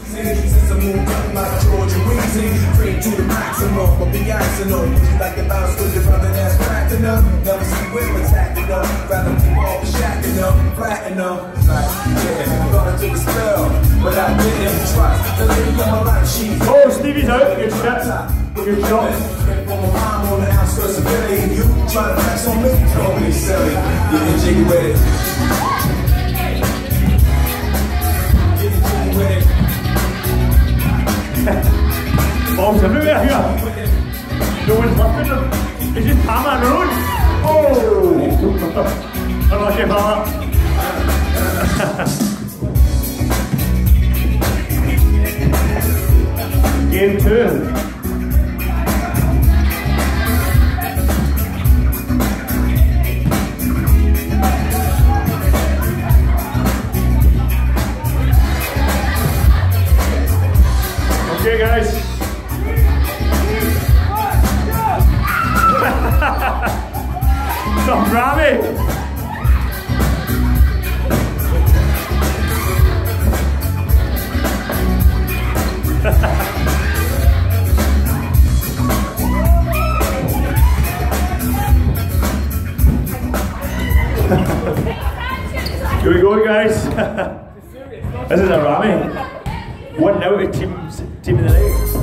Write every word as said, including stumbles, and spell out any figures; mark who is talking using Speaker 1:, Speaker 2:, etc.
Speaker 1: Since I moved up like Georgia Weezy, bring to the maximum, but be icing on. You like the bounce with your brother that's cracking up. Never see women attacking up. Rather keep off the shacking up, flatten up. Like, yeah, thought I took a spell, but I didn't trust. The lady of my life, she.
Speaker 2: Oh, Stevie's out. Good shot. Good shot.
Speaker 1: On my mom on the outskirts of Philly, you trying to flex on me? Don't be silly. Getting jiggy with it. Getting jiggy with it.
Speaker 2: Bombs everywhere here. No one's lifting them. It's just Pama on the road. Oh! Unless you Pama. Game two. Okay, guys. Stop ramming. Here we go, guys. This is a rammy. One out of teams, team of the night.